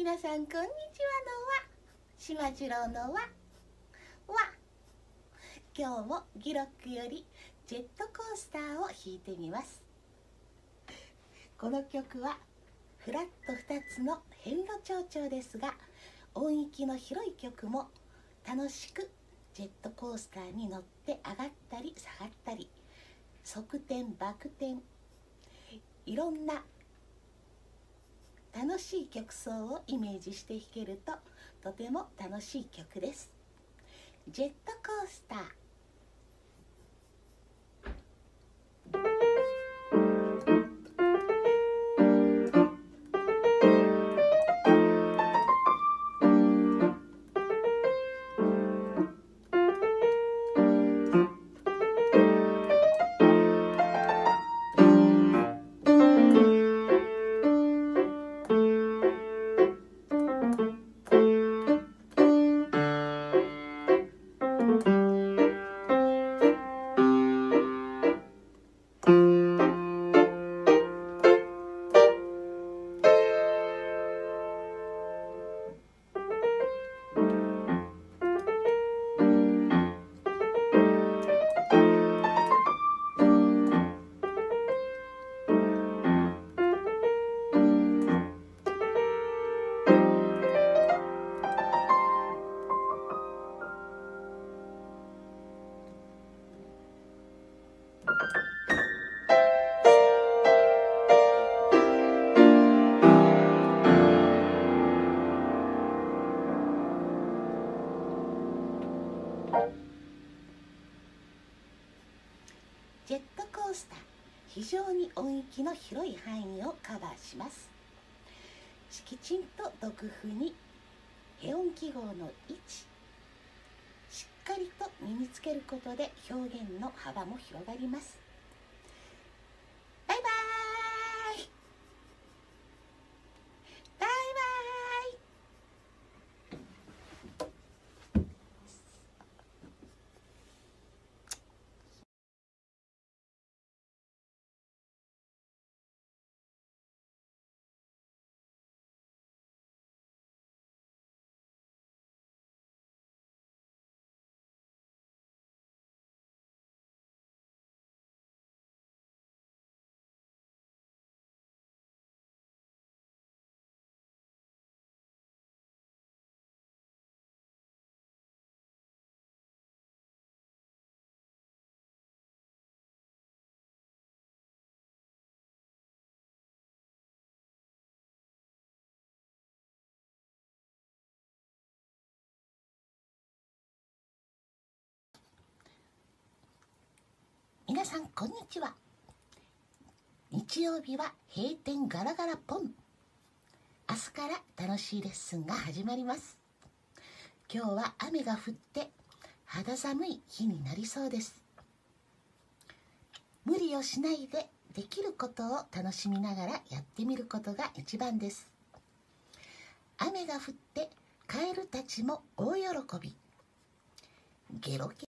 皆さんこんにちはのわしまじろうのわ今日もギロックよりジェットコースターを弾いてみます。この曲はフラット2つの変路長調ですが、音域の広い曲も楽しくジェットコースターに乗って上がったり下がったり、側転バク転、いろんな楽しい曲奏をイメージして弾けるととても楽しい曲です。ジェットコースター。ジェットコースター、非常に音域の広い範囲をカバーします。きちんと読譜にヘ音記号の位置、しっかりと身につけることで表現の幅も広がります。バイバーイ。バイバーイ。皆さんこんにちは。日曜日は閉店ガラガラポン。明日から楽しいレッスンが始まります。今日は雨が降って肌寒い日になりそうです。無理をしないでできることを楽しみながらやってみることが一番です。雨が降ってカエルたちも大喜び。ゲロゲ